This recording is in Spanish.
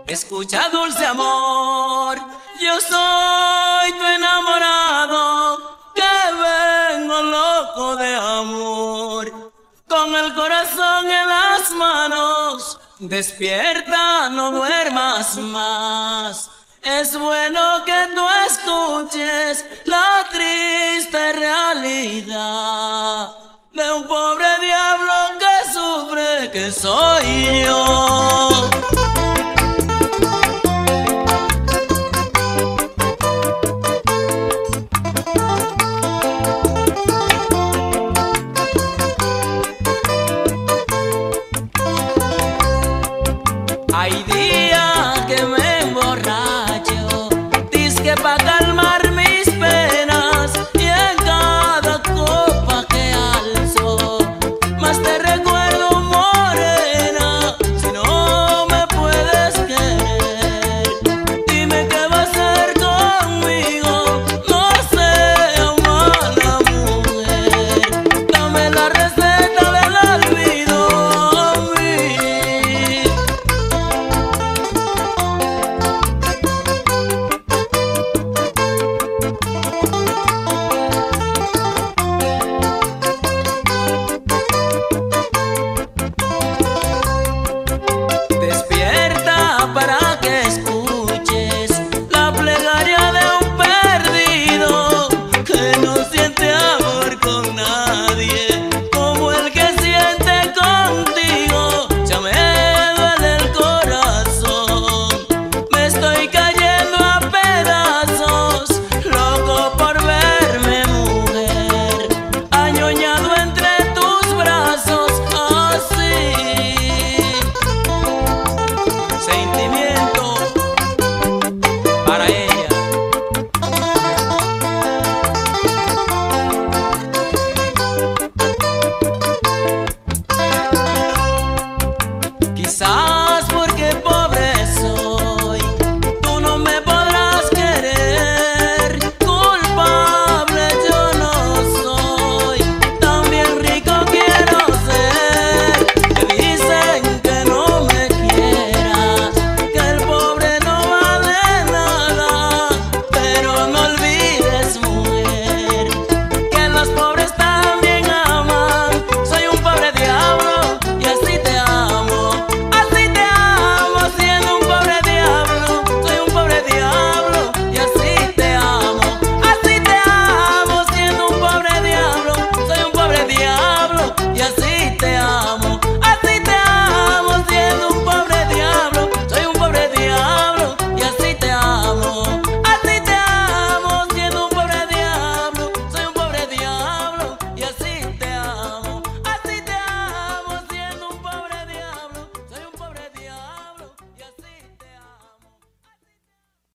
Escucha, dulce amor, yo soy tu enamorado, que vengo loco de amor. Con el corazón en las manos, despierta, no duermas más. Es bueno que tú escuches la triste realidad de un pobre diablo que sufre, que soy yo. Hay días que me